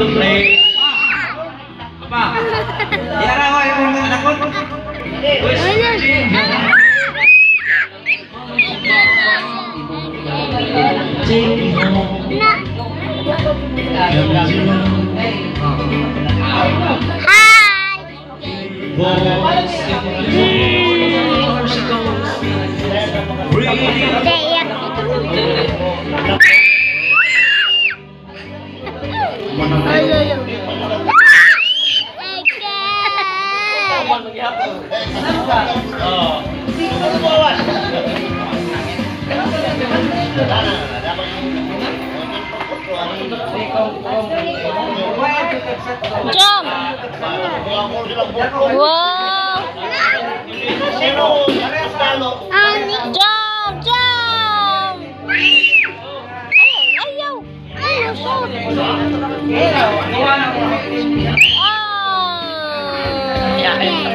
the place. Apa? Tiara ko yung anak ko. West Virginia. Take me home. Jump! Wow! Jump! Jump! Ayaw! Ayaw! Shoot! Ah!